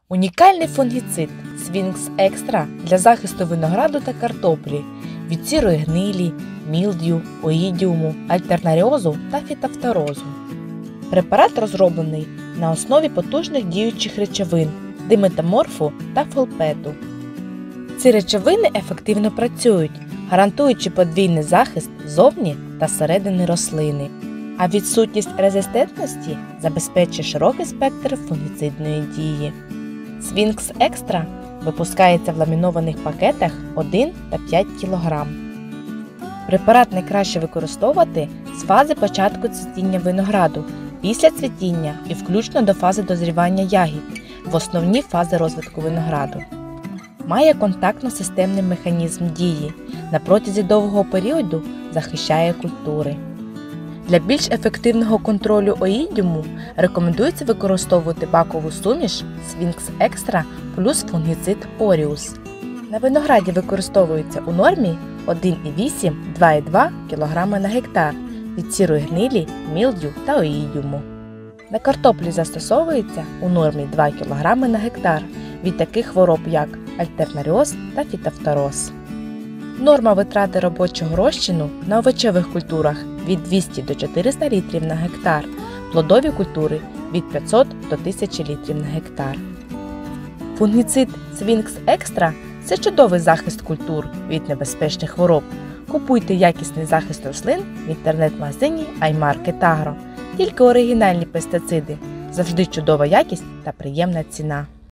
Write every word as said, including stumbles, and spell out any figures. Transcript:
Унікальний фунгіцид Свінкс Екстра для захисту винограду та картоплі від сірої гнилі, мілдю, оїдіуму, альтернаріозу та фітофторозу. Препарат розроблений на основі потужних діючих речовин диметаморфу та фолпету. Ці речовини ефективно працюють, гарантуючи подвійний захист ззовні та зсередини рослини, а відсутність резистентності забезпечує широкий спектр фунгіцидної дії. Свінкс Екстра випускається в ламінованих пакетах один та п'ять кілограм. Препарат найкраще використовувати з фази початку цвітіння винограду, після цвітіння і включно до фази дозрівання ягід, в основні фази розвитку винограду. Має контактно-системний механізм дії, на протязі довгого періоду захищає культури. Для більш ефективного контролю оїдіуму рекомендується використовувати бакову суміш Свінкс Екстра плюс фунгіцид Оріус. На винограді використовується у нормі один і вісім - два і два кілограми на гектар від сірої гнилі, мілдю та оїдіуму. На картоплі застосовується у нормі два кілограми на гектар від таких хвороб, як альтернаріоз та фітофтороз. Норма витрати робочого розчину на овочевих культурах від двохсот до чотирьохсот літрів на гектар, плодові культури від п'ятсот до тисячі літрів на гектар. Фунгіцид Свінкс Екстра – це чудовий захист культур від небезпечних хвороб. Купуйте якісний захист рослин в інтернет-магазині iMarket Agro. Тільки оригінальні пестициди, завжди чудова якість та приємна ціна.